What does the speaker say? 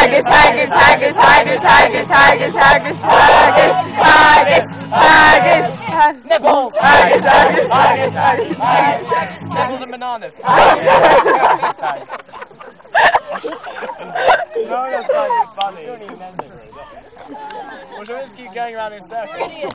haggis, haggis, haggis, haggis, haggis, haggis, haggis, haggis, haggis, haggis, Nipples! haggis, haggis, haggis, haggis, haggis. Nipples and bananas. No, that's not funny. We'll just keep going around in circles.